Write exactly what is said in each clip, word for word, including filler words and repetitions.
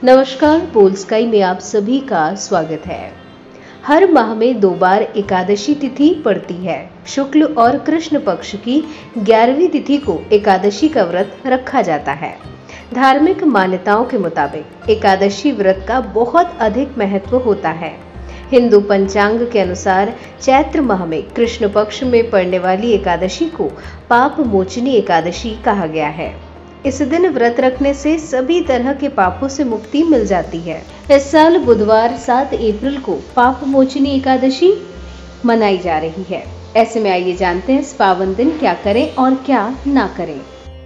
नमस्कार, बोल स्काई में आप सभी का स्वागत है। हर माह में दो बार एकादशी तिथि पड़ती है। शुक्ल और कृष्ण पक्ष की ग्यारहवीं तिथि को एकादशी का व्रत रखा जाता है। धार्मिक मान्यताओं के मुताबिक एकादशी व्रत का बहुत अधिक महत्व होता है। हिंदू पंचांग के अनुसार चैत्र माह में कृष्ण पक्ष में पड़ने वाली एकादशी को पाप मोचनी एकादशी कहा गया है। इस दिन व्रत रखने से सभी तरह के पापों से मुक्ति मिल जाती है। इस साल बुधवार सात अप्रैल को पाप मोचनी एकादशी मनाई जा रही है। ऐसे में आइए जानते हैं इस पावन दिन क्या करें और क्या ना करें।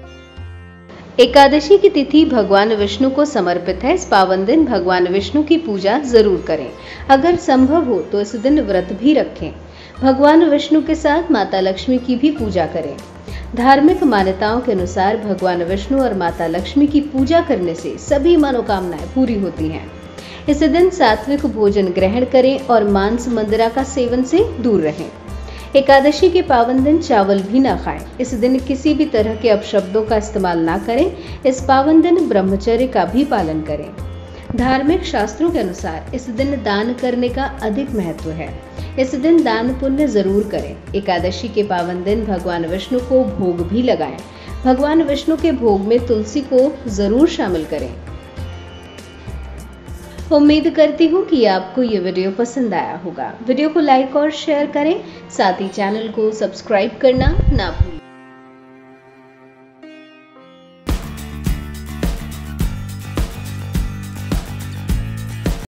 एकादशी की तिथि भगवान विष्णु को समर्पित है। इस पावन दिन भगवान विष्णु की पूजा जरूर करें। अगर संभव हो तो इस दिन व्रत भी रखें। भगवान विष्णु के साथ माता लक्ष्मी की भी पूजा करें। धार्मिक मान्यताओं के अनुसार भगवान विष्णु और माता लक्ष्मी की पूजा करने से सभी मनोकामनाएं पूरी होती हैं। इस दिन सात्विक भोजन ग्रहण करें और मांस मंदिरा का सेवन से दूर रहें। एकादशी के पावन दिन चावल भी ना खाएं। इस दिन किसी भी तरह के अपशब्दों का इस्तेमाल ना करें। इस पावन दिन ब्रह्मचर्य का भी पालन करें। धार्मिक शास्त्रों के अनुसार इस दिन दान करने का अधिक महत्व है। इस दिन दान पुण्य जरूर करें। एकादशी के पावन दिन भगवान विष्णु को भोग भी लगाएं। भगवान विष्णु के भोग में तुलसी को जरूर शामिल करें। उम्मीद करती हूँ कि आपको ये वीडियो पसंद आया होगा। वीडियो को लाइक और शेयर करें, साथ ही चैनल को सब्सक्राइब करना ना भूलें।